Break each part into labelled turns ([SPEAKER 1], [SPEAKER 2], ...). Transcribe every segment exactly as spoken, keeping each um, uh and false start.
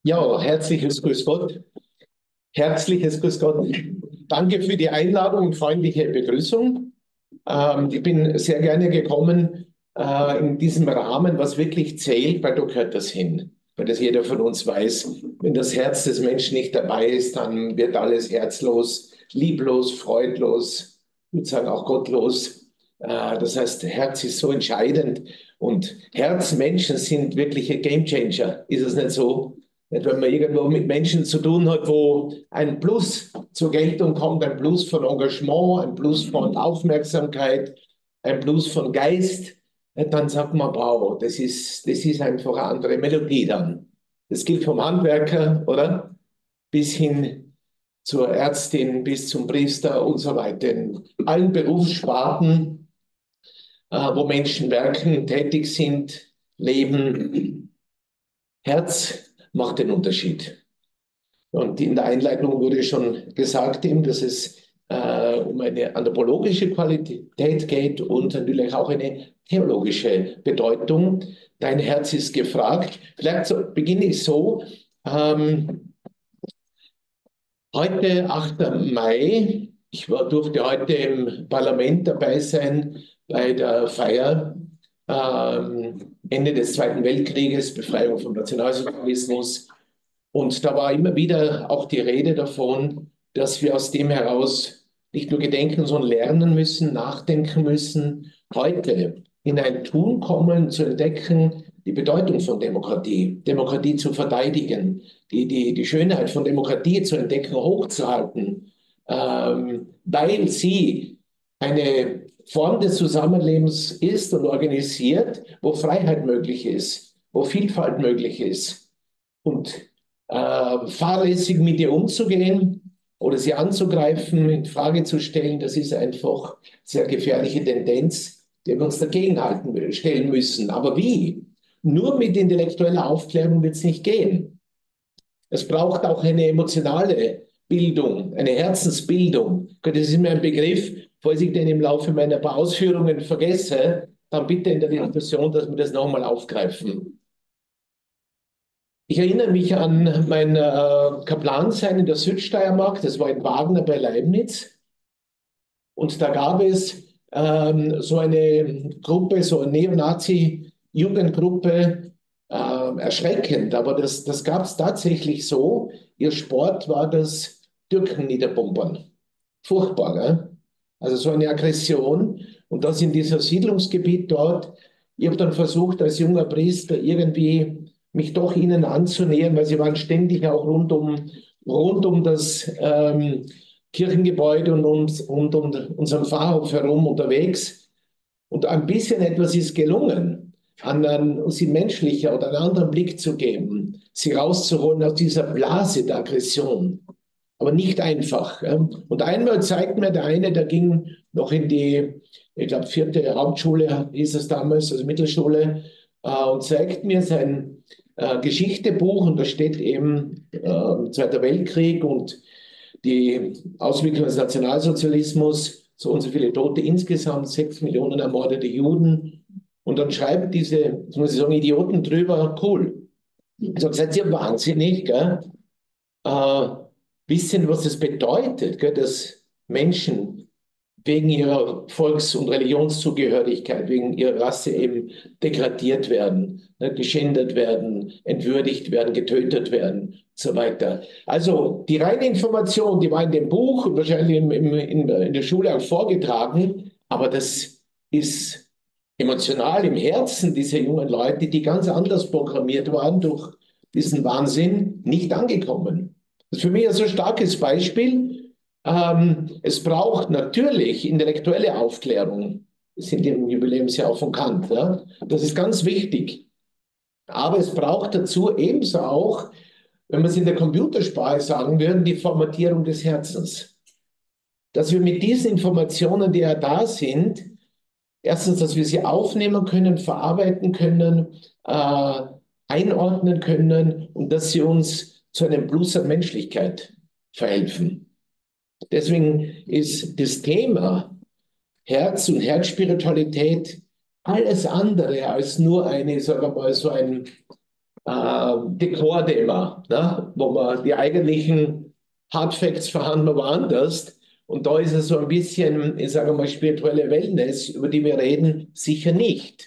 [SPEAKER 1] Ja, herzliches Grüß Gott. Herzliches Grüß Gott. Danke für die Einladung und freundliche Begrüßung. Ähm, ich bin sehr gerne gekommen äh, in diesem Rahmen, was wirklich zählt, weil da gehört das hin. Weil das jeder von uns weiß, wenn das Herz des Menschen nicht dabei ist, dann wird alles herzlos, lieblos, freudlos, ich würde sagen auch gottlos. Äh, das heißt, Herz ist so entscheidend und Herzmenschen sind wirkliche Gamechanger. Ist es nicht so? Nicht, wenn man irgendwo mit Menschen zu tun hat, wo ein Plus zur Geltung kommt, ein Plus von Engagement, ein Plus von Aufmerksamkeit, ein Plus von Geist, dann sagt man, wow, das ist, das ist einfach eine andere Melodie dann. Das gilt vom Handwerker, oder? Bis hin zur Ärztin, bis zum Priester und so weiter. In allen Berufssparten, äh, wo Menschen werken, tätig sind, leben, Herz macht den Unterschied. Und in der Einleitung wurde schon gesagt, eben, dass es äh, um eine anthropologische Qualität geht und natürlich auch eine theologische Bedeutung. Dein Herz ist gefragt. Vielleicht so, beginne ich so. Ähm, Heute, achter Mai, ich war, durfte heute im Parlament dabei sein bei der Feier ähm, Ende des Zweiten Weltkrieges, Befreiung vom Nationalsozialismus. Und da war immer wieder auch die Rede davon, dass wir aus dem heraus nicht nur gedenken, sondern lernen müssen, nachdenken müssen, heute in ein Tun kommen, zu entdecken, die Bedeutung von Demokratie, Demokratie zu verteidigen, die, die, die Schönheit von Demokratie zu entdecken, hochzuhalten, ähm, weil sie eine Form des Zusammenlebens ist und organisiert, wo Freiheit möglich ist, wo Vielfalt möglich ist. Und äh, fahrlässig mit ihr umzugehen oder sie anzugreifen, in Frage zu stellen, das ist einfach eine sehr gefährliche Tendenz, der wir uns dagegen halten, stellen müssen. Aber wie? Nur mit intellektueller Aufklärung wird es nicht gehen. Es braucht auch eine emotionale Bildung, eine Herzensbildung. Das ist mir ein Begriff, falls ich den im Laufe meiner paar Ausführungen vergesse, dann bitte in der Diskussion, dass wir das nochmal aufgreifen. Ich erinnere mich an mein äh, Kaplansein in der Südsteiermark, das war in Wagner bei Leibniz. Und da gab es ähm, so eine Gruppe, so eine Neonazi-Jugendgruppe, äh, erschreckend, aber das, das gab es tatsächlich so. Ihr Sport war das Türken niederbombern. Furchtbar, ne? Also so eine Aggression. Und das in dieser Siedlungsgebiet dort. Ich habe dann versucht, als junger Priester irgendwie mich doch ihnen anzunähern, weil sie waren ständig auch rund um, rund um das ähm, Kirchengebäude und um, und um unseren Pfarrhof herum unterwegs. Und ein bisschen etwas ist gelungen, anderen, sie menschlicher oder einen anderen Blick zu geben, sie rauszuholen aus dieser Blase der Aggression. Aber nicht einfach. Und einmal zeigt mir der eine, der ging noch in die, ich glaube, vierte Hauptschule, hieß es damals, also Mittelschule, äh, und zeigt mir sein äh, Geschichtebuch und da steht eben äh, Zweiter Weltkrieg und die Auswirkungen des Nationalsozialismus, so und so viele Tote insgesamt, sechs Millionen ermordete Juden. Und dann schreiben diese, muss ich sagen, Idioten drüber, cool. Ich sage, seid ihr wahnsinnig, gell? Äh, Wissen, was es bedeutet, gell, dass Menschen wegen ihrer Volks- und Religionszugehörigkeit, wegen ihrer Rasse eben degradiert werden, ne, geschändet werden, entwürdigt werden, getötet werden und so weiter. Also die reine Information, die war in dem Buch und wahrscheinlich im, im, in, in der Schule auch vorgetragen, aber das ist emotional im Herzen dieser jungen Leute, die ganz anders programmiert waren durch diesen Wahnsinn, nicht angekommen. Das ist für mich ein so starkes Beispiel. Ähm, es braucht natürlich intellektuelle Aufklärung. Wir sind im Jubiläumsjahr auch von Kant. Ja? Das ist ganz wichtig. Aber es braucht dazu ebenso auch, wenn man es in der Computersprache sagen würde, die Formatierung des Herzens. Dass wir mit diesen Informationen, die ja da sind, erstens, dass wir sie aufnehmen können, verarbeiten können, äh, einordnen können und dass sie uns zu einem Plus an Menschlichkeit verhelfen. Deswegen ist das Thema Herz und Herzspiritualität alles andere als nur eine, sagen wir mal, so ein äh, Dekor immer, ne? Wo man die eigentlichen Hard Facts verhandeln wir woanders. Und da ist es so ein bisschen, ich sage mal, spirituelle Wellness, über die wir reden, sicher nicht.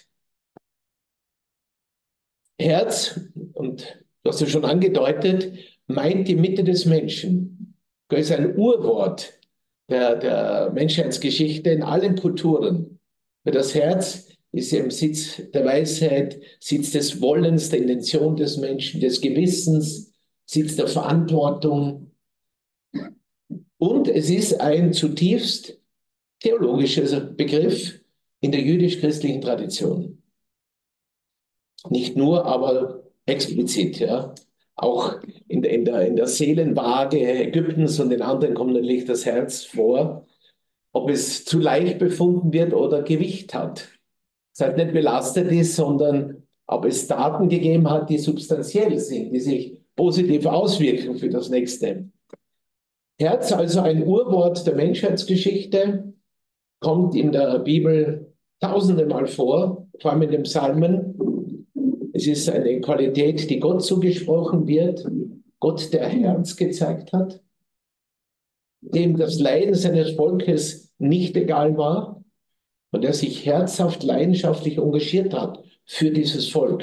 [SPEAKER 1] Herz, und du hast ja schon angedeutet, meint die Mitte des Menschen. Das ist ein Urwort der, der Menschheitsgeschichte in allen Kulturen. Für das Herz ist eben Sitz der Weisheit, Sitz des Wollens, der Intention des Menschen, des Gewissens, Sitz der Verantwortung. Und es ist ein zutiefst theologischer Begriff in der jüdisch-christlichen Tradition. Nicht nur, aber explizit, ja. Auch in der, in der, in der Seelenwaage Ägyptens und den anderen kommt natürlich das Herz vor, ob es zu leicht befunden wird oder Gewicht hat. Es halt nicht belastet ist, sondern ob es Daten gegeben hat, die substanziell sind, die sich positiv auswirken für das Nächste. Herz, also ein Urwort der Menschheitsgeschichte, kommt in der Bibel tausende Mal vor, vor allem in den Psalmen. Es ist eine Qualität, die Gott zugesprochen wird, Gott, der Herz gezeigt hat, dem das Leiden seines Volkes nicht egal war und der sich herzhaft, leidenschaftlich engagiert hat für dieses Volk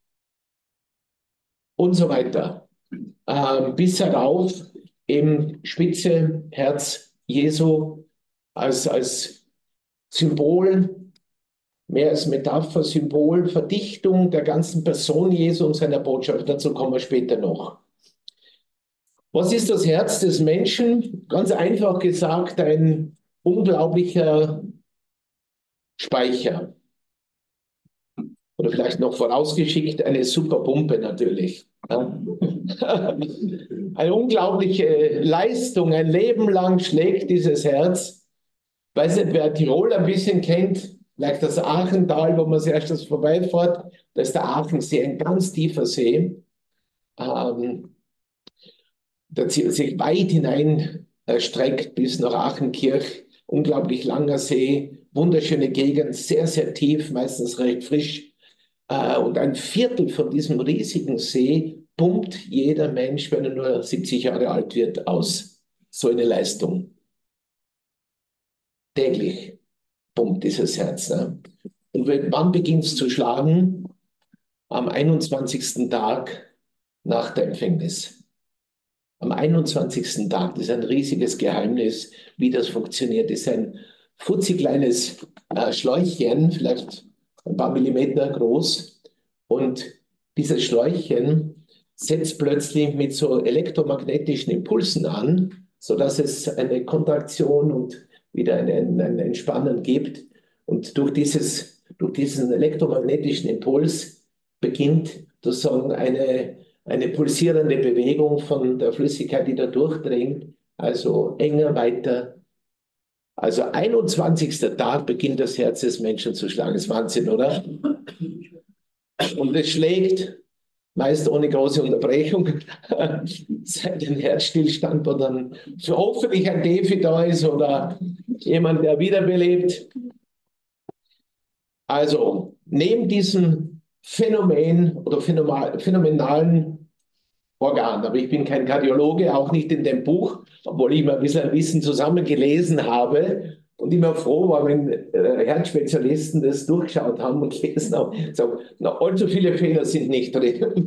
[SPEAKER 1] und so weiter. Ähm, bis herauf eben Spitze, Herz Jesu als, als Symbol, mehr als Metapher, Symbol, Verdichtung der ganzen Person Jesu und seiner Botschaft. Dazu kommen wir später noch. Was ist das Herz des Menschen? Ganz einfach gesagt, ein unglaublicher Speicher. Oder vielleicht noch vorausgeschickt, eine super Pumpe natürlich. Eine unglaubliche Leistung, ein Leben lang schlägt dieses Herz. Ich weiß nicht, wer Tirol ein bisschen kennt, vielleicht das Aachental, wo man als erstes vorbeifährt. Da ist der Aachensee, ein ganz tiefer See. Ähm, der sich weit hinein erstreckt bis nach Aachenkirch. Unglaublich langer See, wunderschöne Gegend, sehr, sehr tief, meistens recht frisch. Äh, und ein Viertel von diesem riesigen See pumpt jeder Mensch, wenn er nur siebzig Jahre alt wird, aus. So eine Leistung. Täglich pumpt dieses Herz. Ne? Und wann beginnt es zu schlagen? Am einundzwanzigsten Tag nach der Empfängnis. Am einundzwanzigsten Tag, das ist ein riesiges Geheimnis, wie das funktioniert. Das ist ein futzig-kleines äh, Schläuchchen, vielleicht ein paar Millimeter groß. Und dieses Schläuchchen setzt plötzlich mit so elektromagnetischen Impulsen an, sodass es eine Kontraktion und wieder ein, ein Entspannen gibt. Und durch, dieses, durch diesen elektromagnetischen Impuls beginnt sozusagen eine, eine pulsierende Bewegung von der Flüssigkeit, die da durchdringt, also enger weiter. Also einundzwanzigster Tag beginnt das Herz des Menschen zu schlagen. Das ist Wahnsinn, oder? Und es schlägt meist ohne große Unterbrechung, seit ein Herzstillstand, wo dann so hoffentlich ein Defi da ist oder jemand, der wiederbelebt. Also neben diesem Phänomen oder phänomenalen Organ, aber ich bin kein Kardiologe, auch nicht in dem Buch, obwohl ich mal ein bisschen Wissen zusammengelesen habe und immer froh war, wenn äh, Herzspezialisten das durchgeschaut haben und gelesen haben. So, na, allzu viele Fehler sind nicht drin.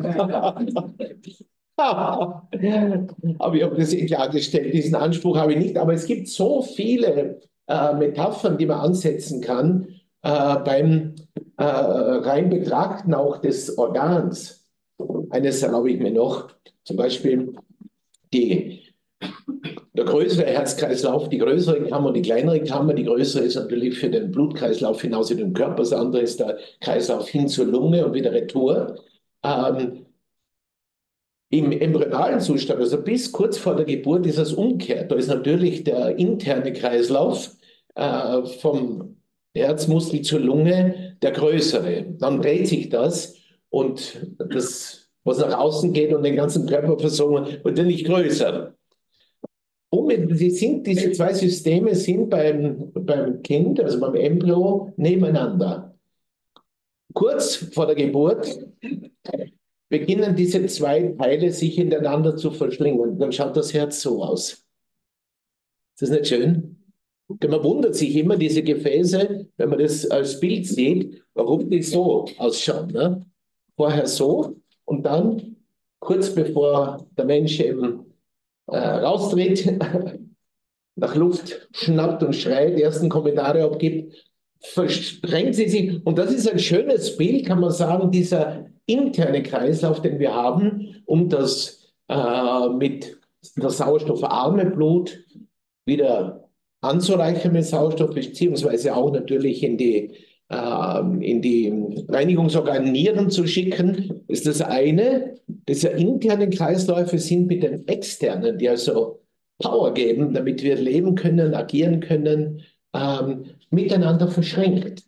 [SPEAKER 1] Aber ich habe das eh klargestellt, diesen Anspruch habe ich nicht. Aber es gibt so viele äh, Metaphern, die man ansetzen kann äh, beim äh, rein Betrachten auch des Organs. Eines erlaube ich mir noch, zum Beispiel die, der größere Herzkreislauf, die größere Kammer und die kleinere Kammer. Die größere ist natürlich für den Blutkreislauf hinaus in den Körper, das andere ist der Kreislauf hin zur Lunge und wieder retour. Ähm, Im embryonalen Zustand, also bis kurz vor der Geburt, ist es umgekehrt. Da ist natürlich der interne Kreislauf äh, vom Herzmuskel zur Lunge der größere. Dann dreht sich das und das, was nach außen geht und den ganzen Körper versorgen, wird nicht größer. Und die sind, diese zwei Systeme sind beim, beim Kind, also beim Embryo, nebeneinander. Kurz vor der Geburt beginnen diese zwei Teile sich ineinander zu verschlingen. Dann schaut das Herz so aus. Ist das nicht schön? Man wundert sich immer, diese Gefäße, wenn man das als Bild sieht, warum die so ausschauen. Ne? Vorher so und dann, kurz bevor der Mensch eben äh, raustritt, nach Luft schnappt und schreit, die ersten Kommentare abgibt, verstrengt sie sich. Und das ist ein schönes Bild, kann man sagen, dieser interne Kreislauf, den wir haben, um das äh, mit das sauerstoffarme Blut wieder anzureichern mit Sauerstoff, beziehungsweise auch natürlich in die, äh, in die Reinigungsorgane Nieren zu schicken, ist das eine. Diese internen Kreisläufe sind mit den externen, die also Power geben, damit wir leben können, agieren können, ähm, miteinander verschränkt.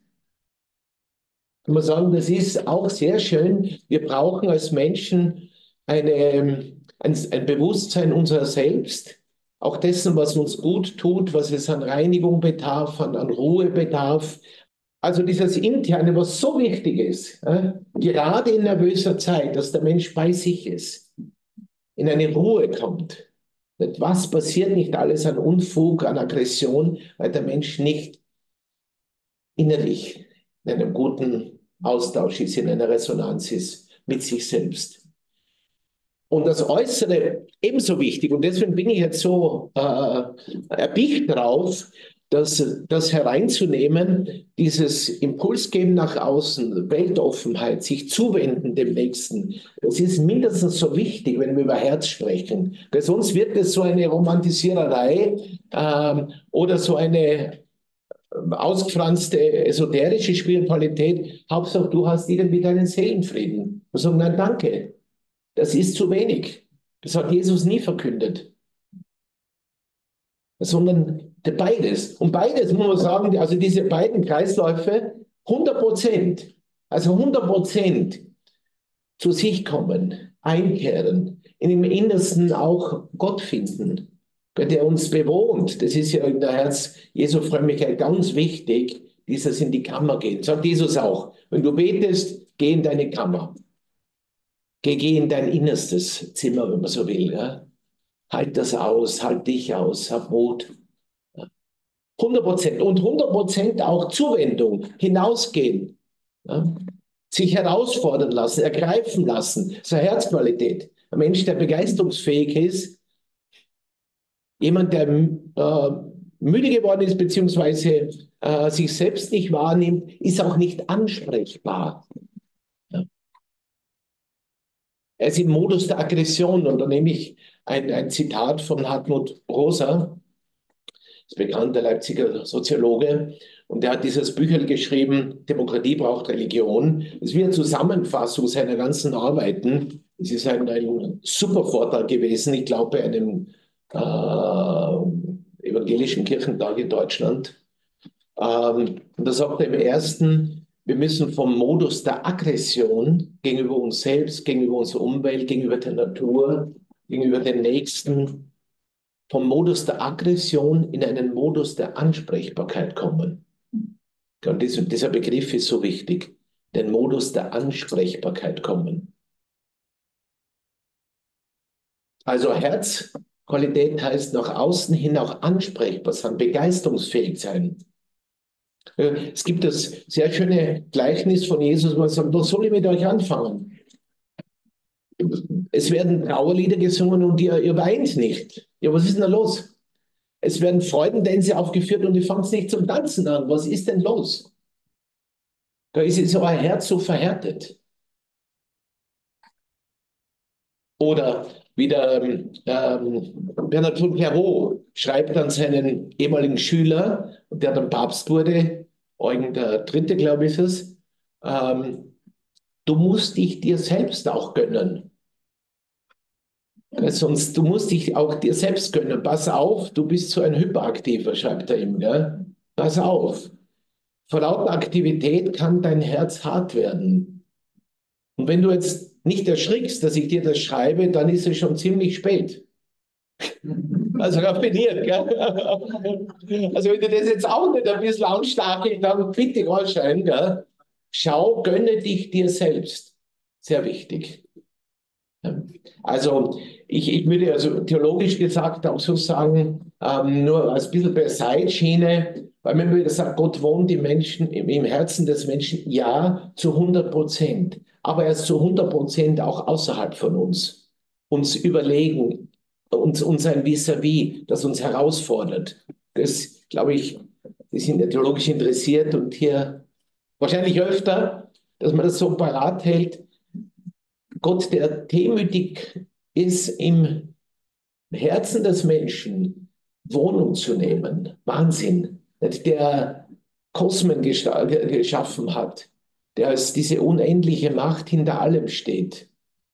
[SPEAKER 1] Ich muss sagen, das ist auch sehr schön. Wir brauchen als Menschen eine, ein, ein Bewusstsein unserer selbst, auch dessen, was uns gut tut, was es an Reinigung bedarf, an, an Ruhe bedarf. Also dieses Interne, was so wichtig ist, äh, gerade in nervöser Zeit, dass der Mensch bei sich ist, in eine Ruhe kommt. Was passiert nicht alles an Unfug, an Aggression, weil der Mensch nicht innerlich in einem guten Austausch ist, in einer Resonanz ist mit sich selbst. Und das Äußere ebenso wichtig. Und deswegen bin ich jetzt so äh, erpicht drauf, das, das hereinzunehmen, dieses Impulsgeben nach außen, Weltoffenheit, sich zuwenden dem Nächsten. Das ist mindestens so wichtig, wenn wir über Herz sprechen. Weil sonst wird es so eine Romantisiererei ähm, oder so eine ausgefranste esoterische Spiritualität. Hauptsache, du hast irgendwie deinen Seelenfrieden. Und sagen, nein, danke. Das ist zu wenig. Das hat Jesus nie verkündet. Sondern beides. Und beides muss man sagen, also diese beiden Kreisläufe, hundert Prozent, also hundert Prozent zu sich kommen, einkehren, in dem Innersten auch Gott finden, der uns bewohnt. Das ist ja in der Herz-Jesu-Frömmigkeit ganz wichtig, dieses in die Kammer gehen. Sagt Jesus auch, wenn du betest, geh in deine Kammer. Geh, geh in dein innerstes Zimmer, wenn man so will. Ja? Halt das aus, halt dich aus, hab Mut. hundert Prozent und hundert Prozent auch Zuwendung, hinausgehen, ja? Sich herausfordern lassen, ergreifen lassen, so Herzqualität. Ein Mensch, der begeisterungsfähig ist, jemand, der äh, müde geworden ist, beziehungsweise äh, sich selbst nicht wahrnimmt, ist auch nicht ansprechbar. Ja? Er ist im Modus der Aggression. Und da nehme ich ein, ein Zitat von Hartmut Rosa, das bekannte Leipziger Soziologe, und der hat dieses Büchlein geschrieben, Demokratie braucht Religion. Das ist wie eine Zusammenfassung seiner ganzen Arbeiten. Es ist ein, ein super Vortrag gewesen, ich glaube, bei einem äh, evangelischen Kirchentag in Deutschland. Ähm, und da sagt er im ersten, wir müssen vom Modus der Aggression gegenüber uns selbst, gegenüber unserer Umwelt, gegenüber der Natur, gegenüber den Nächsten, vom Modus der Aggression in einen Modus der Ansprechbarkeit kommen. Und dieser Begriff ist so wichtig, den Modus der Ansprechbarkeit kommen. Also Herzqualität heißt nach außen hin auch ansprechbar sein, begeisterungsfähig sein. Es gibt das sehr schöne Gleichnis von Jesus, wo er sagt, was soll ich mit euch anfangen? Es werden Trauerlieder gesungen und ihr, ihr weint nicht. Ja, was ist denn da los? Es werden Freudentänze aufgeführt und ihr fangt nicht zum Tanzen an. Was ist denn los? Da ist jetzt euer Herz so verhärtet. Oder wieder ähm, Bernard von Clairvaux schreibt an seinen ehemaligen Schüler, der dann Papst wurde, Eugen der Dritte, glaube ich, ist es, ähm, du musst dich dir selbst auch gönnen. Sonst, du musst dich auch dir selbst gönnen. Pass auf, du bist so ein Hyperaktiver, schreibt er ihm. Gell? Pass auf. Vor lauter Aktivität kann dein Herz hart werden. Und wenn du jetzt nicht erschrickst, dass ich dir das schreibe, dann ist es schon ziemlich spät. Also raffiniert, gell? Also wenn du das jetzt auch nicht ein bisschen anstachelst, dann bitte anschreien, gell? Schau, gönne dich dir selbst. Sehr wichtig. Also ich, ich würde also theologisch gesagt auch so sagen, ähm, nur als bisschen per Seitschiene, weil man wieder sagt, Gott wohnt im Menschen, im, im Herzen des Menschen, ja, zu hundert Prozent, aber er ist zu hundert Prozent auch außerhalb von uns, uns überlegen, uns, uns ein Vis-à-vis, das uns herausfordert. Das, glaube ich, die sind ja theologisch interessiert und hier wahrscheinlich öfter, dass man das so parat hält. Gott, der demütig ist, im Herzen des Menschen Wohnung zu nehmen. Wahnsinn. Der Kosmen geschaffen hat, der als diese unendliche Macht hinter allem steht.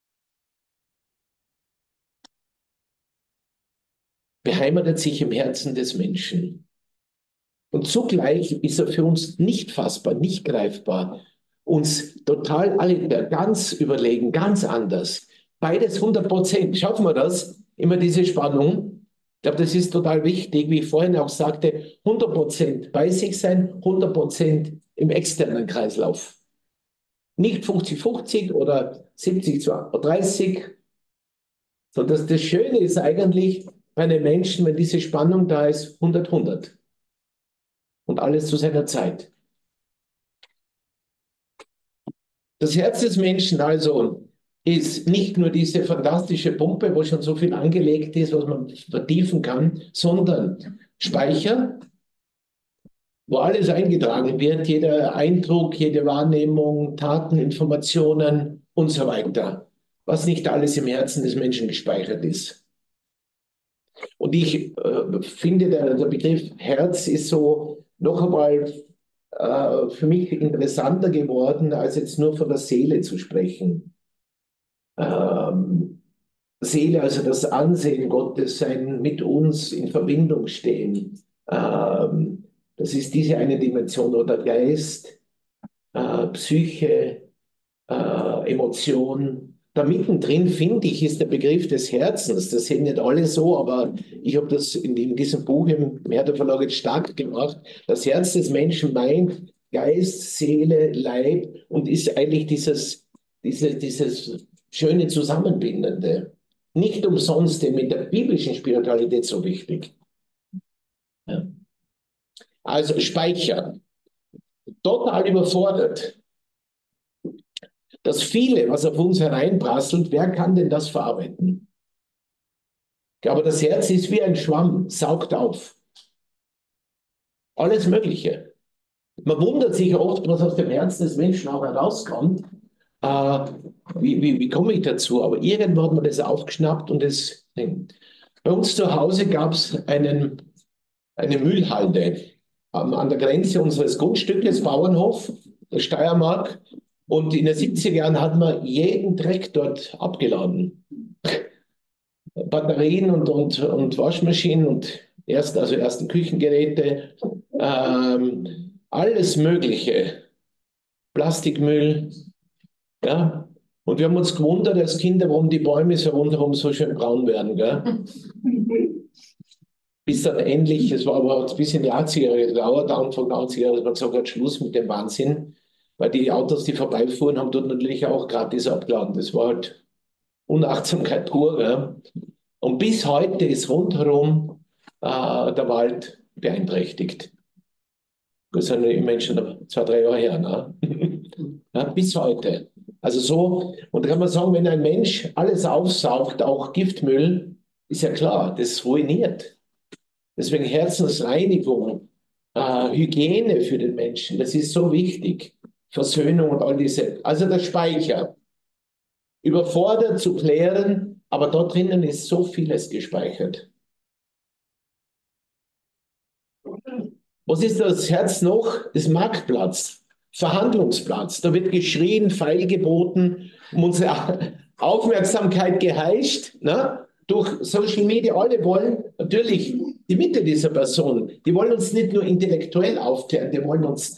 [SPEAKER 1] Beheimatet sich im Herzen des Menschen. Und zugleich ist er für uns nicht fassbar, nicht greifbar, uns total alle ganz überlegen, ganz anders. Beides hundert Prozent. Schaffen wir das? Immer diese Spannung. Ich glaube, das ist total wichtig, wie ich vorhin auch sagte, hundert Prozent bei sich sein, hundert Prozent im externen Kreislauf. Nicht fünfzig fünfzig oder siebzig dreißig, sondern das, das Schöne ist eigentlich bei einem Menschen, wenn diese Spannung da ist, hundert hundert. Und alles zu seiner Zeit. Das Herz des Menschen also ist nicht nur diese fantastische Pumpe, wo schon so viel angelegt ist, was man vertiefen kann, sondern Speicher, wo alles eingetragen wird, jeder Eindruck, jede Wahrnehmung, Taten, Informationen und so weiter, was nicht alles im Herzen des Menschen gespeichert ist. Und ich äh, finde, der, der Begriff Herz ist so noch einmal äh, für mich interessanter geworden, als jetzt nur von der Seele zu sprechen. Ähm, Seele, also das Ansehen Gottes, sein mit uns in Verbindung stehen. Ähm, das ist diese eine Dimension oder Geist, äh, Psyche, äh, Emotion. Da mittendrin, finde ich, ist der Begriff des Herzens. Das sehen nicht alle so, aber ich habe das in, in diesem Buch im Herder Verlag jetzt stark gemacht. Das Herz des Menschen meint Geist, Seele, Leib und ist eigentlich dieses, diese, dieses schöne Zusammenbindende. Nicht umsonst mit der biblischen Spiritualität so wichtig. Ja. Also Speicher. Total überfordert. Das viele, was auf uns hereinprasselt, wer kann denn das verarbeiten? Aber das Herz ist wie ein Schwamm, saugt auf. Alles Mögliche. Man wundert sich oft, was aus dem Herzen des Menschen auch herauskommt. Äh, wie, wie, wie komme ich dazu? Aber irgendwann hat man das aufgeschnappt und das. Bei uns zu Hause gab es einen, eine Müllhalde ähm, an der Grenze unseres Grundstückes, Bauernhof, der Steiermark. Und in den siebziger Jahren hat man jeden Dreck dort abgeladen. Batterien und, und, und Waschmaschinen und erst, also ersten Küchengeräte, ähm, alles Mögliche. Plastikmüll, ja. Und wir haben uns gewundert als Kinder, warum die Bäume so rundherum so schön braun werden, gell? Bis dann endlich, es war aber ein bisschen die achtziger Jahre gedauert, Anfang der achtziger Jahre, dass man gesagt hat, Schluss mit dem Wahnsinn. Weil die Autos, die vorbeifuhren, haben dort natürlich auch gratis abgeladen. Das war halt Unachtsamkeit pur. Ja. Und bis heute ist rundherum äh, der Wald beeinträchtigt. Das sind immerhin schon zwei, drei Jahre her. Ne? Ja, bis heute. Also so, und da kann man sagen, wenn ein Mensch alles aufsaugt, auch Giftmüll, ist ja klar, das ruiniert. Deswegen Herzensreinigung, äh, Hygiene für den Menschen, das ist so wichtig. Versöhnung und all diese. Also der Speicher. Überfordert zu klären, aber dort drinnen ist so vieles gespeichert. Was ist das Herz noch? Das Marktplatz, Verhandlungsplatz. Da wird geschrien, Pfeil geboten, unsere Aufmerksamkeit geheischt, ne? Durch Social Media. Alle wollen natürlich die Mitte dieser Person. Die wollen uns nicht nur intellektuell aufklären, die wollen uns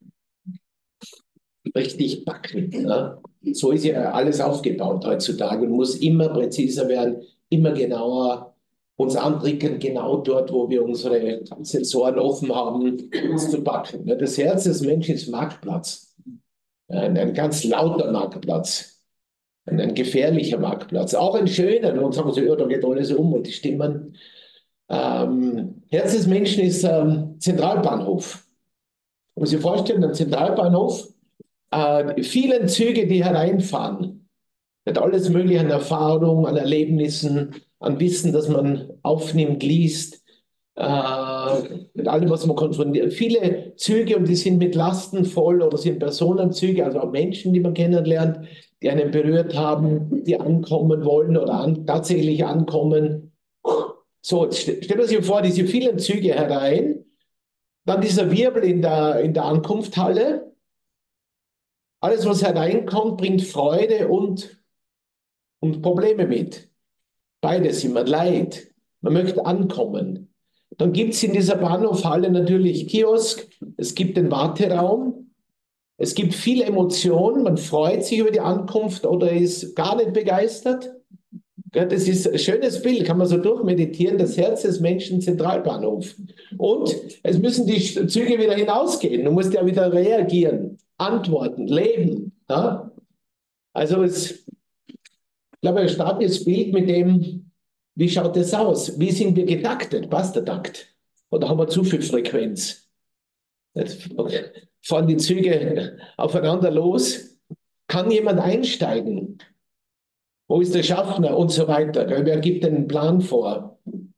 [SPEAKER 1] richtig backen. Ne? So ist ja alles aufgebaut heutzutage und muss immer präziser werden, immer genauer uns antriggern, genau dort, wo wir unsere Sensoren offen haben, uns zu backen. Ne? Das Herz des Menschen ist Marktplatz, ein, ein ganz lauter Marktplatz. ein gefährlicher Marktplatz. Auch ein schöner, und sagen sie, ja, da geht alles um und die Stimmen. Ähm, Herz des Menschen ist ähm, Zentralbahnhof. Man muss sich vorstellen, ein Zentralbahnhof, äh, vielen Züge, die hereinfahren, mit alles Mögliche an Erfahrung, an Erlebnissen, an Wissen, das man aufnimmt, liest, äh, mit allem, was man konfrontiert. Viele Züge und die sind mit Lasten voll oder sind Personenzüge, also auch Menschen, die man kennenlernt, die einen berührt haben, die ankommen wollen oder an, tatsächlich ankommen. So, jetzt st- stellen wir sich vor, diese vielen Züge herein, dann dieser Wirbel in der, in der Ankunftshalle. Alles, was hereinkommt, bringt Freude und, und Probleme mit. Beides immer, Leid. Man möchte ankommen. Dann gibt es in dieser Bahnhofhalle natürlich Kiosk, es gibt den Warteraum, es gibt viel Emotion, man freut sich über die Ankunft oder ist gar nicht begeistert. Ja, das ist ein schönes Bild, kann man so durchmeditieren, das Herz des Menschen Zentralbahnhof. Und es müssen die Züge wieder hinausgehen, du musst ja wieder reagieren, antworten, leben. Ja? Also es, ich glaube, ein starkes Bild mit dem, wie schaut das aus? Wie sind wir getaktet? Passt der Takt? Oder haben wir zu viel Frequenz? Jetzt fahren die Züge aufeinander los. Kann jemand einsteigen? Wo ist der Schaffner und so weiter? Wer gibt einen Plan vor?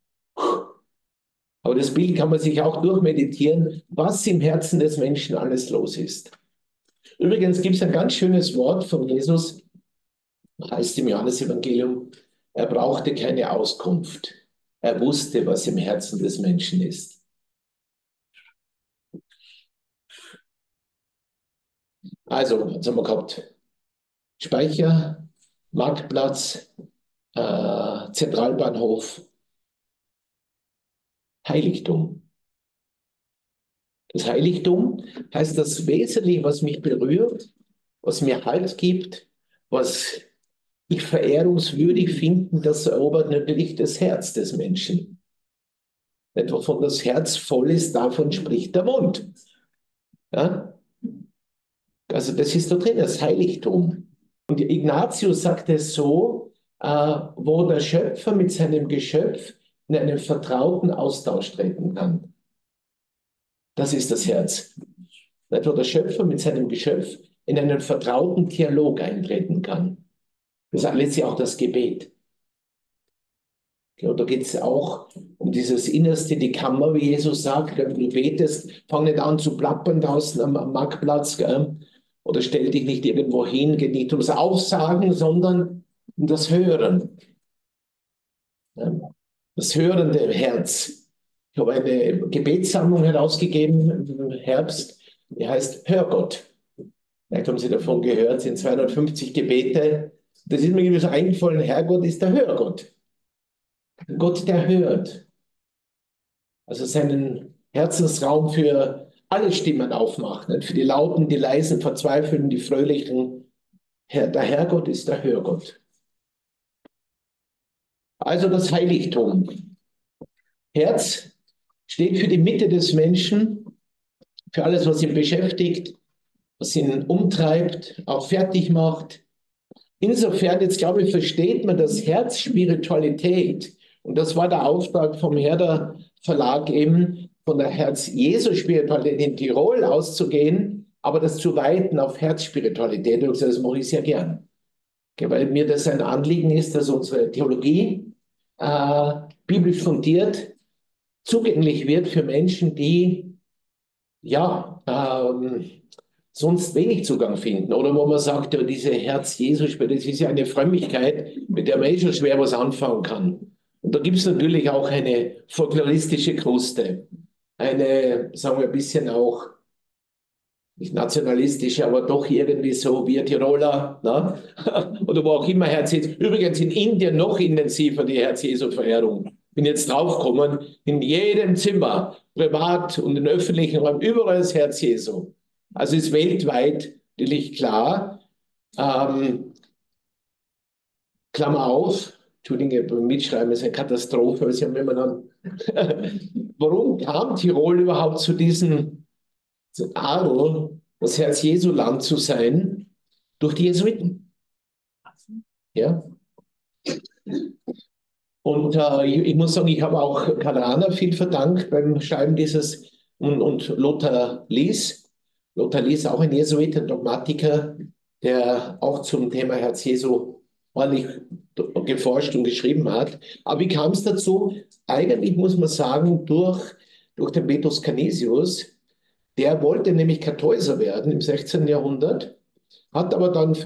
[SPEAKER 1] Aber das Bild kann man sich auch durchmeditieren, was im Herzen des Menschen alles los ist. Übrigens gibt es ein ganz schönes Wort von Jesus, heißt im Johannesevangelium, er brauchte keine Auskunft. Er wusste, was im Herzen des Menschen ist. Also, was haben wir gehabt? Speicher, Marktplatz, äh, Zentralbahnhof, Heiligtum. Das Heiligtum heißt das Wesentliche, was mich berührt, was mir Halt gibt, was ich verehrungswürdig finde, das erobert natürlich das Herz des Menschen. Nicht, wovon das Herz voll ist, davon spricht der Mund. Ja? Also das ist da drin, das Heiligtum. Und Ignatius sagt es so, äh, wo der Schöpfer mit seinem Geschöpf in einen vertrauten Austausch treten kann. Das ist das Herz. Nicht, wo der Schöpfer mit seinem Geschöpf in einen vertrauten Dialog eintreten kann. Das ist letztlich auch das Gebet. Und da geht es auch um dieses Innerste, die Kammer, wie Jesus sagt. Wenn du betest, fang nicht an zu plappern draußen am, am Marktplatz. Gell? Oder stell dich nicht irgendwo hin, geht nicht ums Aufsagen, sondern um das Hören. Das hörende Herz. Ich habe eine Gebetssammlung herausgegeben im Herbst, die heißt Hörgott. Vielleicht haben Sie davon gehört, sind zweihundertfünfzig Gebete. Das ist mir irgendwie so eingefallen, Herrgott ist der Hörgott. Gott, der hört. Also seinen Herzensraum für alle Stimmen aufmacht. Nicht? Für die Lauten, die leisen, verzweifelnden, die fröhlichen. Herr, der Herrgott ist der Hörgott. Also das Heiligtum. Herz steht für die Mitte des Menschen, für alles, was ihn beschäftigt, was ihn umtreibt, auch fertig macht. Insofern, jetzt glaube ich, versteht man das Herz Spiritualität. Und das war der Auftrag vom Herder Verlag eben, von der Herz-Jesu-Spiritualität in Tirol auszugehen, aber das zu weiten auf Herzspiritualität. Das mache ich sehr gern. Okay, weil mir das ein Anliegen ist, dass unsere Theologie äh, biblisch fundiert zugänglich wird für Menschen, die ja ähm, sonst wenig Zugang finden. Oder wo man sagt, ja, diese Herz-Jesu-Spiritualität, das ist ja eine Frömmigkeit, mit der man eh schon schwer was anfangen kann. Und da gibt es natürlich auch eine folkloristische Kruste, eine, sagen wir, ein bisschen auch, nicht nationalistische, aber doch irgendwie so wie Tiroler, ne? Oder wo auch immer Herz Jesu. Übrigens in Indien noch intensiver die Herz-Jesu-Verehrung. Bin jetzt draufgekommen, in jedem Zimmer, privat und in öffentlichen Räumen, überall das Herz Jesu. Also ist weltweit natürlich klar, ähm, Klammer auf, Entschuldige, beim Mitschreiben ist eine Katastrophe, Sie haben immer dann, warum kam Tirol überhaupt zu diesem Adel, das Herz-Jesu-Land zu sein? Durch die Jesuiten. Ja. Und äh, ich, ich muss sagen, ich habe auch Karl Rahner viel verdankt beim Schreiben dieses und, und Lothar Lies. Lothar Lies, auch ein Jesuit, ein Dogmatiker, der auch zum Thema Herz Jesu ordentlich geforscht und geschrieben hat. Aber wie kam es dazu? Eigentlich muss man sagen, durch, durch den Petrus Canisius, der wollte nämlich Kartäuser werden im sechzehnten. Jahrhundert, hat aber dann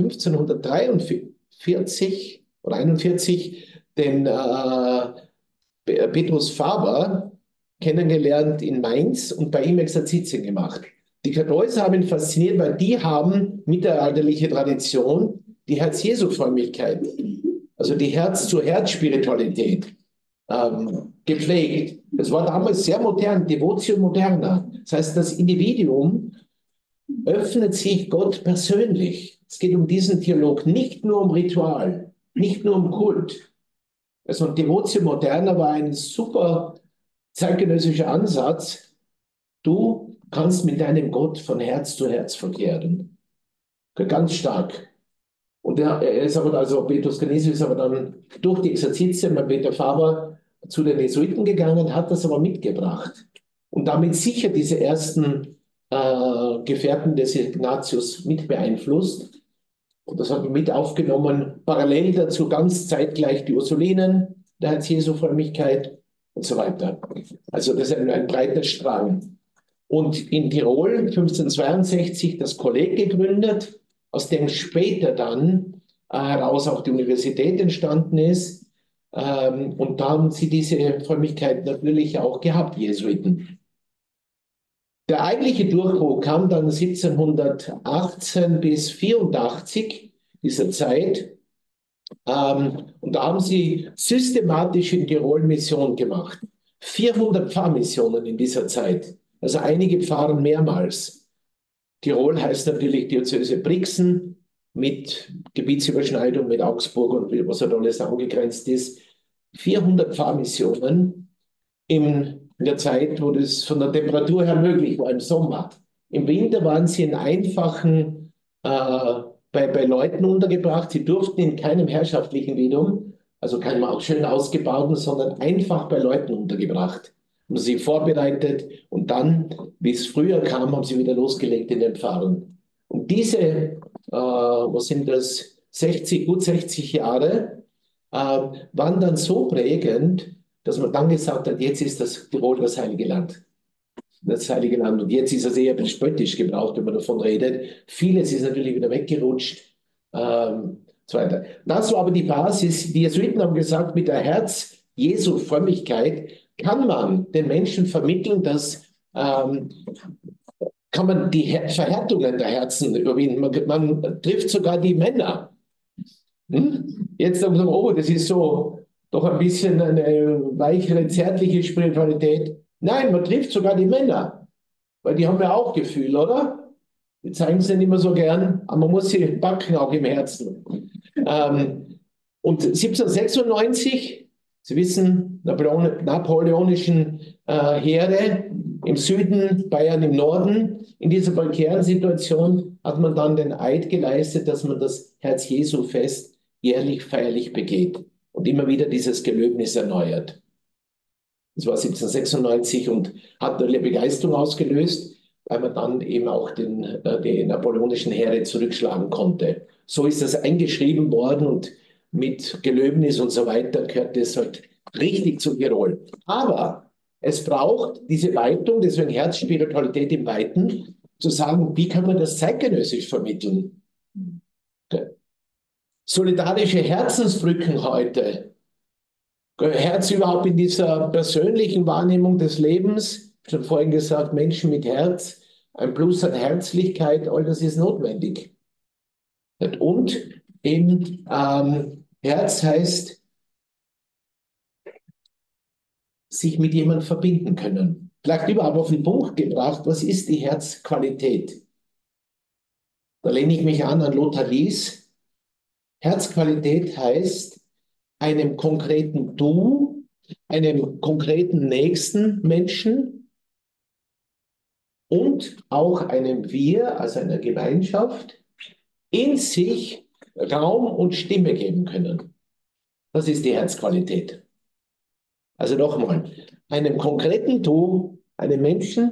[SPEAKER 1] fünfzehnhundertdreiundvierzig oder einundvierzig den äh, Petrus Faber kennengelernt in Mainz und bei ihm Exerzitien gemacht. Die Kartäuser haben ihn fasziniert, weil die haben mittelalterliche Tradition die Herz-Jesu-Frömmigkeit, also die Herz-zu-Herz-Spiritualität ähm, gepflegt. Das war damals sehr modern, Devotio moderna. Das heißt, das Individuum öffnet sich Gott persönlich. Es geht um diesen Dialog, nicht nur um Ritual, nicht nur um Kult. Also Devotio moderna war ein super zeitgenössisischer Ansatz. Du kannst mit deinem Gott von Herz zu Herz verkehren. Ganz stark. Und er, er ist aber, also Petrus Canisius ist aber dann durch die Exerzitien bei Peter Faber zu den Jesuiten gegangen, hat das aber mitgebracht. Und damit sicher diese ersten äh, Gefährten des Ignatius mit beeinflusst. Und das habe ich mit aufgenommen. Parallel dazu ganz zeitgleich die Ursulinen, der Herz-Jesu-Frömmigkeit und so weiter. Also das ist ein, ein breiter Strang. Und in Tirol fünfzehnhundertzweiundsechzig das Kolleg gegründet, aus dem später dann äh, heraus auch die Universität entstanden ist. Ähm, und da haben sie diese Frömmigkeit natürlich auch gehabt, Jesuiten. Der eigentliche Durchbruch kam dann siebzehnhundertachtzehn bis vierundachtzig, dieser Zeit. Ähm, und da haben sie systematisch in Tirol Mission gemacht. vierhundert Pfarrmissionen in dieser Zeit. Also einige Pfarren mehrmals. Tirol heißt natürlich Diözese Brixen mit Gebietsüberschneidung mit Augsburg und was halt alles angegrenzt ist. vierhundert Pfarrmissionen in der Zeit, wo das von der Temperatur her möglich war, im Sommer. Im Winter waren sie in einfachen, äh, bei, bei Leuten untergebracht. Sie durften in keinem herrschaftlichen Vidum, also keinem auch schön ausgebauten, sondern einfach bei Leuten untergebracht. Haben sie vorbereitet und dann, wie es früher kam, haben sie wieder losgelegt in den Pfarren. Und diese, äh, was sind das, sechzig, gut sechzig Jahre, äh, waren dann so prägend, dass man dann gesagt hat, jetzt ist das Tirol das Heilige Land. Das Heilige Land. Und jetzt ist es eher spöttisch gebraucht, wenn man davon redet. Vieles ist natürlich wieder weggerutscht. Ähm, so weiter. Das war aber die Basis. Die Jesuiten haben gesagt, mit der Herz-Jesu-Frömmigkeit kann man den Menschen vermitteln, dass ähm, kann man die Her Verhärtungen der Herzen überwinden. Man, man trifft sogar die Männer. Hm? Jetzt sagen wir, oh, das ist so doch ein bisschen eine weichere, zärtliche Spiritualität. Nein, man trifft sogar die Männer, weil die haben ja auch Gefühl, oder? Die zeigen es nicht immer so gern, aber man muss sie backen auch im Herzen. Ähm, und siebzehnhundertsechsundneunzig, Sie wissen, Napoleon, napoleonischen äh, Heere im Süden, Bayern im Norden. In dieser prekären Situation hat man dann den Eid geleistet, dass man das Herz-Jesu-Fest jährlich feierlich begeht und immer wieder dieses Gelöbnis erneuert. Das war siebzehnhundertsechsundneunzig und hat eine Begeisterung ausgelöst, weil man dann eben auch den, äh, die napoleonischen Heere zurückschlagen konnte. So ist das eingeschrieben worden und mit Gelöbnis und so weiter gehört das halt richtig zu Tirol. Aber es braucht diese Weitung, deswegen Herzspiritualität im Weiten, zu sagen, wie kann man das zeitgenössisch vermitteln? Solidarische Herzensbrücken heute. Herz überhaupt in dieser persönlichen Wahrnehmung des Lebens, schon vorhin gesagt, Menschen mit Herz, ein Plus an Herzlichkeit, all das ist notwendig. Und eben ähm, Herz heißt, sich mit jemandem verbinden können. Vielleicht überhaupt auf den Punkt gebracht, was ist die Herzqualität? Da lehne ich mich an an Lothar Lies. Herzqualität heißt, einem konkreten Du, einem konkreten nächsten Menschen und auch einem Wir, also einer Gemeinschaft, in sich Raum und Stimme geben können. Das ist die Herzqualität. Also nochmal, einem konkreten Du, einem Menschen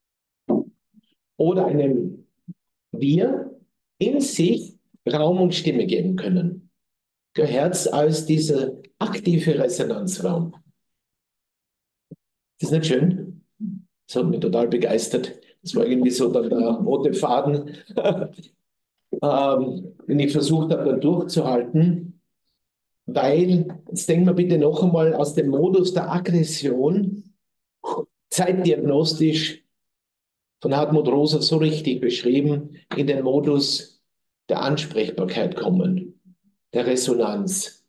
[SPEAKER 1] oder einem Wir in sich Raum und Stimme geben können. Der Herz als dieser aktive Resonanzraum. Ist das nicht schön? Das hat mich total begeistert. Das war irgendwie so dann der rote Faden, ähm, den ich versucht habe, dann durchzuhalten. Weil, jetzt denken wir bitte noch einmal aus dem Modus der Aggression, zeitdiagnostisch von Hartmut Rosa so richtig beschrieben, in den Modus der Ansprechbarkeit kommen, der Resonanz.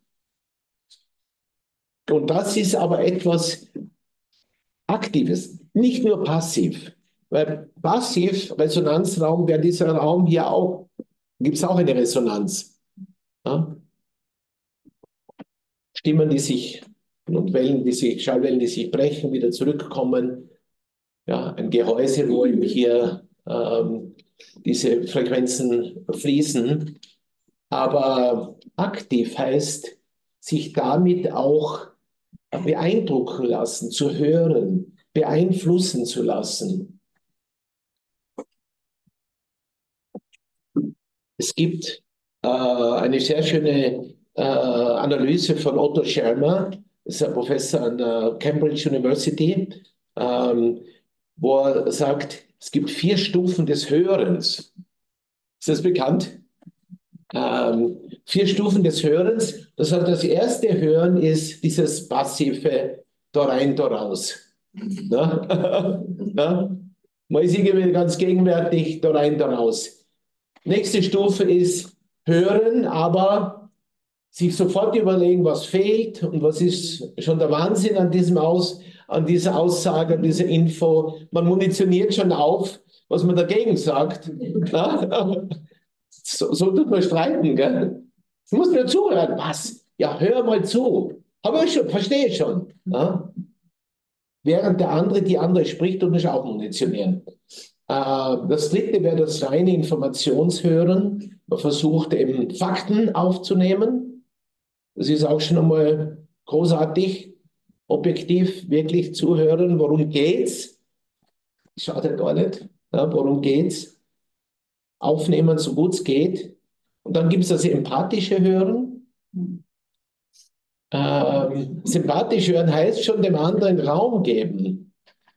[SPEAKER 1] Und das ist aber etwas Aktives, nicht nur passiv. Weil passiv, Resonanzraum, wäre dieser Raum hier auch, gibt es auch eine Resonanz. Ja? Stimmen, die sich und Wellen, die sich, Schallwellen, die sich brechen, wieder zurückkommen. Ja, ein Gehäuse, wo eben hier ähm, diese Frequenzen fließen. Aber aktiv heißt, sich damit auch beeindrucken lassen, zu hören, beeinflussen zu lassen. Es gibt äh, eine sehr schöne äh, Analyse von Otto Scharmer, das ist ein Professor an der Cambridge University, ähm, wo er sagt, es gibt vier Stufen des Hörens. Ist das bekannt? Ähm, vier Stufen des Hörens. Das heißt, das erste Hören ist dieses passive da rein, da raus. Na? Na? Man ist irgendwie ganz gegenwärtig da rein, da raus. Nächste Stufe ist Hören, aber sich sofort überlegen, was fehlt und was ist schon der Wahnsinn an diesem Aus, an dieser Aussage, an dieser Info. Man munitioniert schon auf, was man dagegen sagt. So, so tut man streiten, gell? Du musst mir zuhören. Was? Ja, hör mal zu. Aber ich schon, verstehe ich schon. Ja? Während der andere, die andere spricht und ist auch munitionieren. Äh, das dritte wäre das reine Informationshören. Man versucht eben Fakten aufzunehmen. Das ist auch schon einmal großartig, objektiv wirklich zuhören. Worum geht's? Schaut ja gar nicht. Ja, worum geht's? Aufnehmen, so gut es geht. Und dann gibt es das empathische Hören. Ähm, sympathisch hören heißt schon dem anderen Raum geben.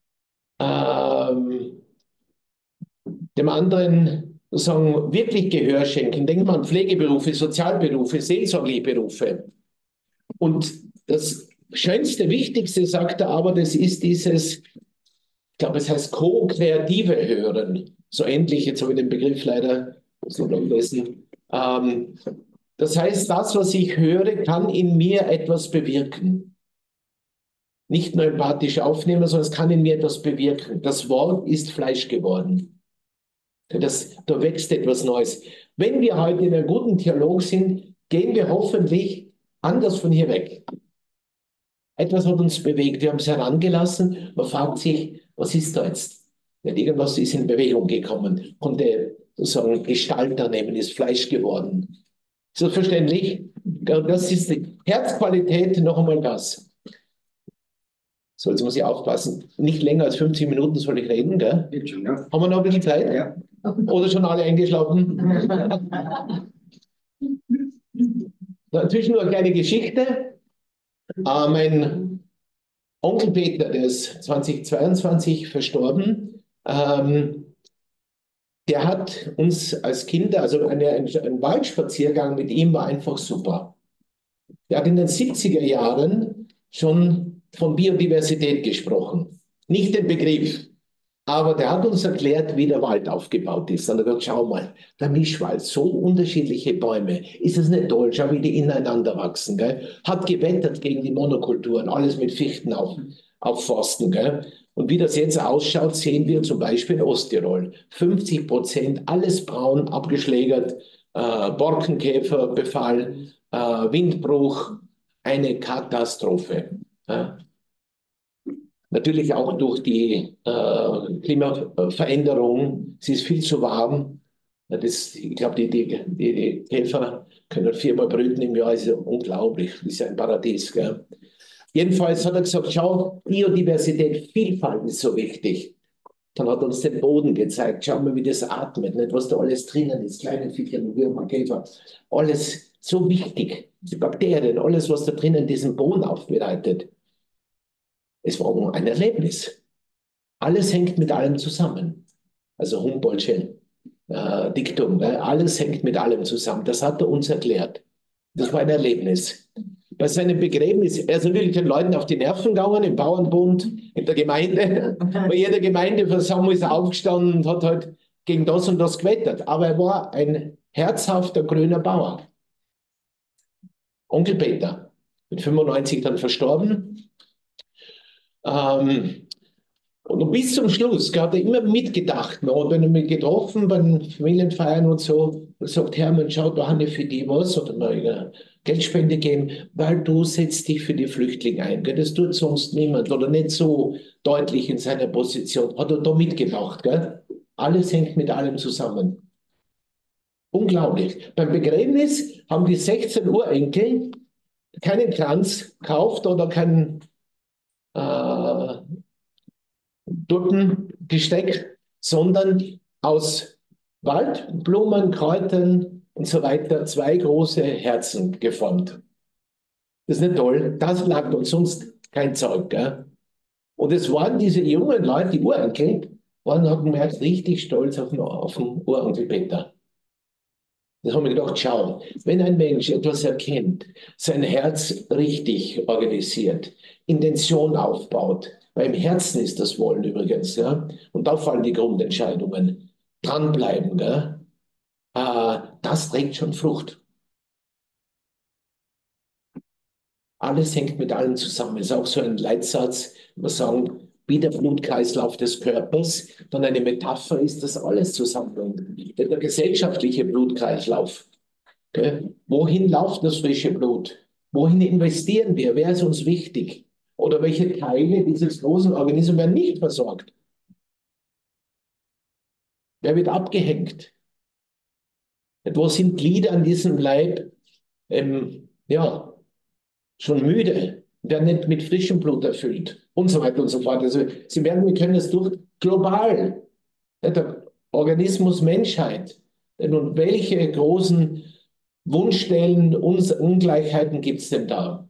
[SPEAKER 1] Ähm, dem anderen sozusagen wirklich Gehör schenken. Denken wir an Pflegeberufe, Sozialberufe, seelsorgliche Berufe. Und das Schönste, Wichtigste, sagt er aber, das ist dieses, ich glaube, es heißt ko-kreative Hören. So ähnlich, jetzt habe ich den Begriff leider so vergessen. Ähm, das heißt, das, was ich höre, kann in mir etwas bewirken. Nicht nur empathisch aufnehmen, sondern es kann in mir etwas bewirken. Das Wort ist Fleisch geworden. Das, da wächst etwas Neues. Wenn wir heute in einem guten Dialog sind, gehen wir hoffentlich anders von hier weg. Etwas hat uns bewegt, wir haben es herangelassen. Man fragt sich, was ist da jetzt? Wenn irgendwas ist in Bewegung gekommen, konnte sozusagen Gestalt annehmen, ist Fleisch geworden. Ist das verständlich? Das ist die Herzqualität, noch einmal das. So, jetzt muss ich aufpassen. Nicht länger als fünfzig Minuten soll ich reden, gell? Schon, ja. Haben wir noch ein bisschen Zeit? Ja. Oder schon alle eingeschlafen? Dazwischen nur eine kleine Geschichte. Äh, mein Onkel Peter, der ist zweitausendzweiundzwanzig verstorben. Ähm, der hat uns als Kinder, also eine, ein, ein Waldspaziergang mit ihm war einfach super. Der hat in den siebziger Jahren schon von Biodiversität gesprochen. Nicht den Begriff, aber der hat uns erklärt, wie der Wald aufgebaut ist. Und er hat gesagt, schau mal, der Mischwald, so unterschiedliche Bäume. Ist das nicht toll? Schau, wie die ineinander wachsen. Gell? Hat gewettert gegen die Monokulturen, alles mit Fichten auf, aufforsten. Gell? Und wie das jetzt ausschaut, sehen wir zum Beispiel in Osttirol. fünfzig Prozent, alles braun, abgeschlägert, äh, Borkenkäferbefall, äh, Windbruch, eine Katastrophe. Ja? Natürlich auch durch die äh, Klimaveränderung. Es ist viel zu warm. Ja, das, ich glaube, die, die, die, die Käfer können viermal brüten im Jahr, ist ja unglaublich. Das ist ja ein Paradies. Gell? Jedenfalls hat er gesagt, schau, Biodiversität, Vielfalt ist so wichtig. Dann hat er uns den Boden gezeigt. Schau mal, wie das atmet, nicht? Was da alles drinnen ist. Kleine Viecher, Würmer, Käfer. Alles so wichtig. Die Bakterien, alles, was da drinnen diesen Boden aufbereitet. Es war ein Erlebnis. Alles hängt mit allem zusammen. Also Humboldt'sche äh, Diktum, ne? Alles hängt mit allem zusammen. Das hat er uns erklärt. Das war ein Erlebnis. Bei seinem Begräbnis, er ist natürlich den Leuten auf die Nerven gegangen, im Bauernbund, in der Gemeinde. Bei jeder Gemeindeversammlung ist er aufgestanden und hat halt gegen das und das gewettert. Aber er war ein herzhafter grüner Bauer. Onkel Peter, mit fünfundneunzig dann verstorben. Ähm, und bis zum Schluss hat er immer mitgedacht. Und wenn er mich getroffen bei den Familienfeiern und so, sagt Hermann, schau, da habe ich für die was oder mal eine Geldspende geben, weil du setzt dich für die Flüchtlinge ein. Gell? Das tut sonst niemand oder nicht so deutlich in seiner Position. Hat er da mitgedacht. Gell? Alles hängt mit allem zusammen. Unglaublich. Beim Begräbnis haben die sechzehn Urenkel keinen Kranz gekauft oder keinen äh, Gesteckt, sondern aus Wald, Blumen, Kräutern und so weiter zwei große Herzen geformt. Das ist nicht toll. Das lag uns sonst kein Zeug. Gell? Und es waren diese jungen Leute, die Urenkel, waren, haben gemerkt, richtig stolz auf den, auf den Urenkel Peter. Das haben wir gedacht, schau, wenn ein Mensch etwas erkennt, sein Herz richtig organisiert, Intention aufbaut, beim Herzen ist das Wollen übrigens, ja, und da fallen die Grundentscheidungen, dranbleiben, gell? Äh, das trägt schon Frucht. Alles hängt mit allem zusammen. Ist auch so ein Leitsatz, wir sagen, wie der Blutkreislauf des Körpers, dann eine Metapher ist, dass alles zusammenhängt. Der gesellschaftliche Blutkreislauf. Okay? Wohin läuft das frische Blut? Wohin investieren wir? Wer ist uns wichtig? Oder welche Teile dieses großen Organismus werden nicht versorgt? Wer wird abgehängt? Wo sind Glieder an diesem Leib ähm, ja, schon müde, werden nicht mit frischem Blut erfüllt und so weiter und so fort. Also Sie merken, wir können es durch global, der Organismus Menschheit. Und welche großen Wunschstellen, Ungleichheiten gibt es denn da?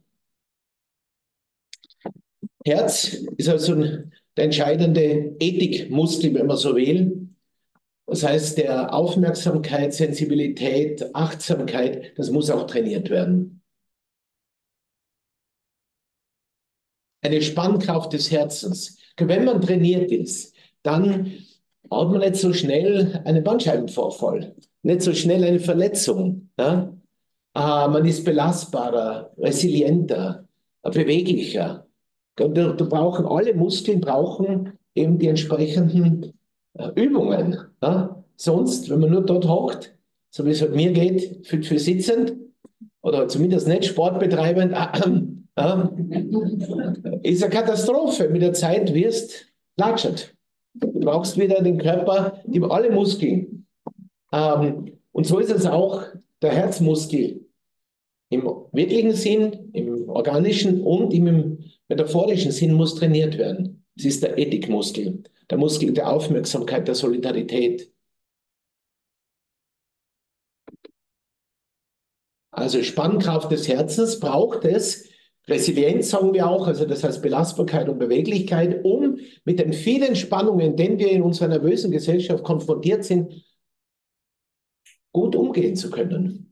[SPEAKER 1] Herz ist also der entscheidende Ethikmuskel, wenn man so will. Das heißt, der Aufmerksamkeit, Sensibilität, Achtsamkeit, das muss auch trainiert werden. Eine Spannkraft des Herzens. Wenn man trainiert ist, dann hat man nicht so schnell einen Bandscheibenvorfall, nicht so schnell eine Verletzung. Ja? Äh, man ist belastbarer, resilienter, beweglicher. Du, du brauchen, alle Muskeln brauchen eben die entsprechenden äh, Übungen. Ja? Sonst, wenn man nur dort hockt, so wie es halt mir geht, für, für sitzend oder zumindest nicht sportbetreibend, äh, äh, ist eine Katastrophe. Mit der Zeit wirst latschert. Du brauchst wieder den Körper, die, alle Muskeln. Ähm, und so ist es auch der Herzmuskel. Im wirklichen Sinn, im organischen und im metaphorischen Sinn muss trainiert werden. Es ist der Ethikmuskel, der Muskel der Aufmerksamkeit, der Solidarität. Also Spannkraft des Herzens braucht es, Resilienz sagen wir auch, also das heißt Belastbarkeit und Beweglichkeit, um mit den vielen Spannungen, denen wir in unserer nervösen Gesellschaft konfrontiert sind, gut umgehen zu können.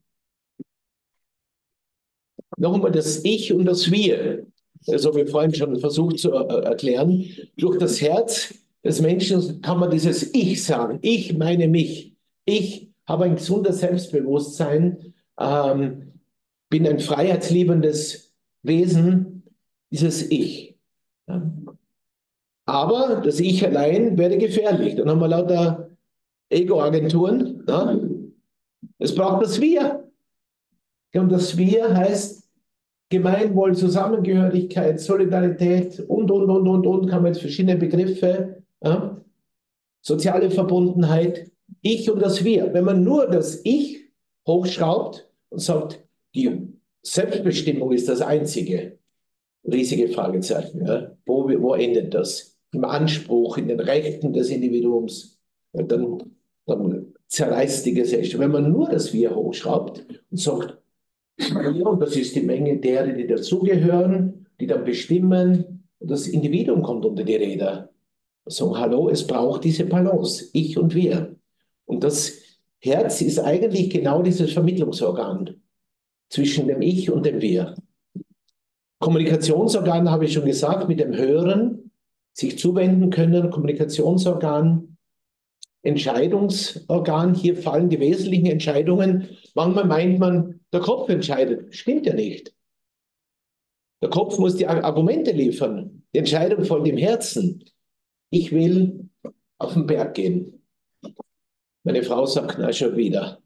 [SPEAKER 1] Noch einmal das Ich und das Wir, das habe ich vorhin schon versucht zu äh, erklären. Durch das Herz des Menschen kann man dieses Ich sagen. Ich meine mich. Ich habe ein gesundes Selbstbewusstsein, ähm, bin ein freiheitsliebendes Wesen, dieses Ich. Ja. Aber das Ich allein wäre gefährlich. Dann haben wir lauter Ego-Agenturen. Ja. Es braucht das Wir. Und das Wir heißt Gemeinwohl, Zusammengehörigkeit, Solidarität und, und, und, und, und, kann man jetzt verschiedene Begriffe, ja? Soziale Verbundenheit. Ich und das Wir. Wenn man nur das Ich hochschraubt und sagt, die Selbstbestimmung ist das Einzige, riesige Fragezeichen. Ja? Wo, wo endet das? Im Anspruch, in den Rechten des Individuums. Ja, dann, dann zerreißt die Gesellschaft. Wenn man nur das Wir hochschraubt und sagt, ja, und das ist die Menge derer, die dazugehören, die dann bestimmen, und das Individuum kommt unter die Räder. So, hallo, es braucht diese Balance, ich und wir. Und das Herz ist eigentlich genau dieses Vermittlungsorgan zwischen dem Ich und dem Wir. Kommunikationsorgan habe ich schon gesagt, mit dem Hören, sich zuwenden können, Kommunikationsorgan, Entscheidungsorgan, hier fallen die wesentlichen Entscheidungen. Manchmal meint man, der Kopf entscheidet. Stimmt ja nicht. Der Kopf muss die Argumente liefern. Die Entscheidung folgt dem Herzen. Ich will auf den Berg gehen. Meine Frau sagt, na schon wieder.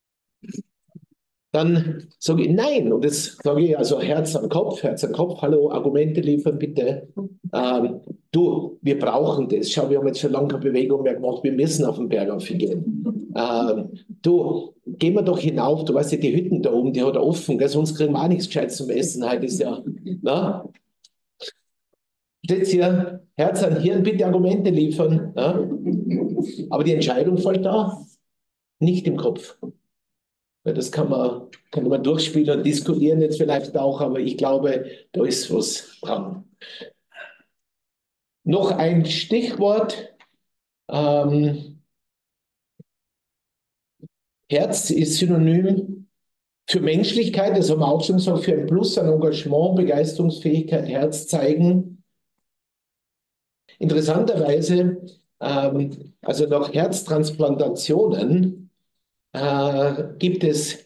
[SPEAKER 1] Dann sage ich nein. Und das sage ich also Herz am Kopf, Herz am Kopf. Hallo, Argumente liefern bitte. Ähm, du, wir brauchen das. Schau, wir haben jetzt schon lange keine Bewegung mehr gemacht. Wir müssen auf den Berg aufgehen. Ähm, du, gehen wir doch hinauf. Du weißt ja, die Hütten da oben, die hat er offen. Gell? Sonst kriegen wir auch nichts Gescheites zum Essen. Heute ist ja, na? Steht hier, Herz an Hirn, bitte Argumente liefern. Ja? Aber die Entscheidung fällt da, nicht im Kopf. Das kann man, kann man durchspielen und diskutieren jetzt vielleicht auch, aber ich glaube, da ist was dran. Noch ein Stichwort. Ähm, Herz ist synonym für Menschlichkeit, das haben wir auch schon gesagt, für ein Plus an Engagement, Begeisterungsfähigkeit, Herz zeigen. Interessanterweise, ähm, also nach Herztransplantationen äh, gibt es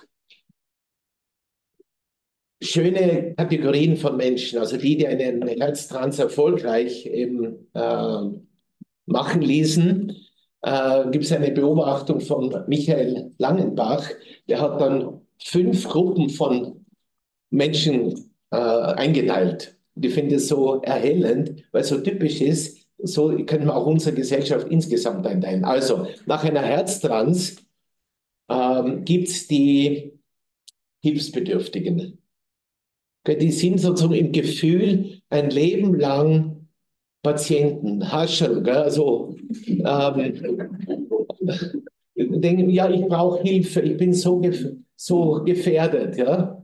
[SPEAKER 1] schöne Kategorien von Menschen, also die, die einen Herztrans erfolgreich eben, äh, machen ließen. Äh, gibt es eine Beobachtung von Michael Langenbach, der hat dann fünf Gruppen von Menschen äh, eingeteilt. Und ich finde es so erhellend, weil es so typisch ist, so können wir auch unsere Gesellschaft insgesamt einteilen. Also nach einer Herztrans ähm, gibt es die Hilfsbedürftigen. Die sind sozusagen im Gefühl ein Leben lang Patienten, Haschel, gell? Also ähm, denken, ja, ich brauche Hilfe, ich bin so, gef so gefährdet. Ja?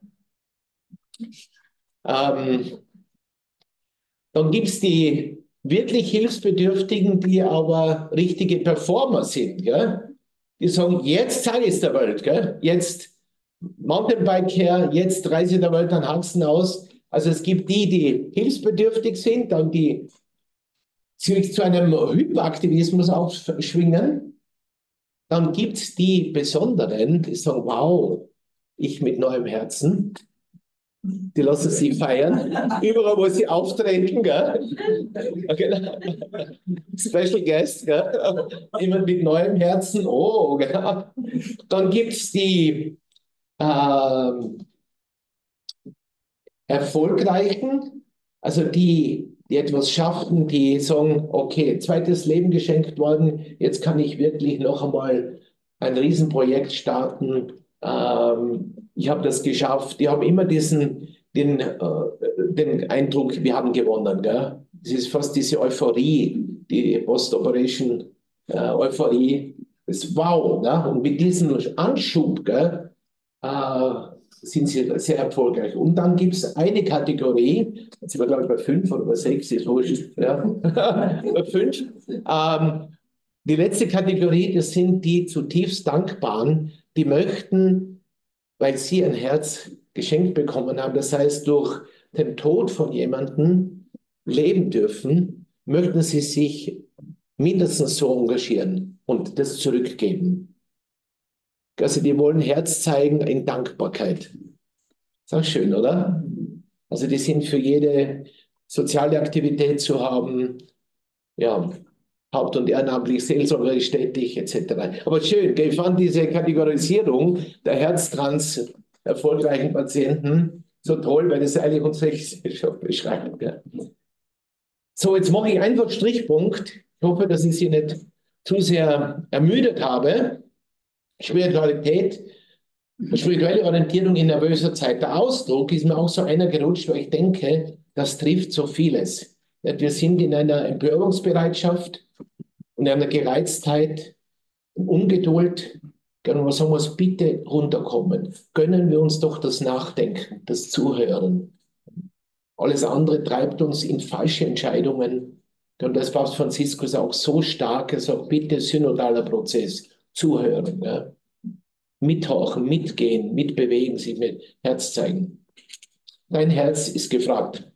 [SPEAKER 1] Ähm, dann gibt es die wirklich Hilfsbedürftigen, die aber richtige Performer sind. Gell? Die sagen, jetzt zeige ich es der Welt, gell? Jetzt Mountainbike her, jetzt reise ich der Welt an Haxen aus. Also es gibt die, die hilfsbedürftig sind, dann die sich zu einem Hyperaktivismus aufschwingen. Dann gibt es die Besonderen, die sagen, wow, ich mit neuem Herzen. Die lassen sich feiern, überall, wo sie auftreten. Gell? Okay. Special Guest, gell? Immer mit neuem Herzen. Oh, gell? Dann gibt es die ähm, Erfolgreichen, also die, die etwas schaffen, die sagen, okay, zweites Leben geschenkt worden, jetzt kann ich wirklich noch einmal ein Riesenprojekt starten. Ähm, ich habe das geschafft. Die haben immer diesen, den, äh, den Eindruck, wir haben gewonnen. Gell? Das ist fast diese Euphorie, die Post-Operation äh, Euphorie. Das ist wow. Ne? Und mit diesem Anschub, gell, äh, sind sie sehr erfolgreich. Und dann gibt es eine Kategorie, jetzt sind wir glaube ich bei fünf oder bei sechs, ist wurscht, ja. Bei fünf. Ähm, die letzte Kategorie, das sind die zutiefst Dankbaren, die möchten, weil sie ein Herz geschenkt bekommen haben, das heißt durch den Tod von jemandem leben dürfen, möchten sie sich mindestens so engagieren und das zurückgeben. Also die wollen Herz zeigen in Dankbarkeit. Ist auch schön, oder? Also die sind für jede soziale Aktivität zu haben, ja, haupt- und ehrenamtlich, seelsorgerisch tätig, et cetera. Aber schön, ich fand diese Kategorisierung der Herztrans erfolgreichen Patienten so toll, weil das eigentlich unsere Gesellschaft beschreibt. Ja. So, jetzt mache ich einfach Strichpunkt. Ich hoffe, dass ich Sie nicht zu sehr ermüdet habe. Spiritualität, spirituelle Orientierung in nervöser Zeit. Der Ausdruck ist mir auch so einer gerutscht, weil ich denke, das trifft so vieles. Wir sind in einer Empörungsbereitschaft und einer Gereiztheit und Ungeduld. Können wir sagen, was bitte runterkommen. Gönnen wir uns doch das Nachdenken, das Zuhören. Alles andere treibt uns in falsche Entscheidungen. Und das Papst Franziskus auch so stark, er sagt, bitte synodaler Prozess, zuhören, ja. Mithorchen, mitgehen, mitbewegen, sich mit Herz zeigen. Dein Herz ist gefragt.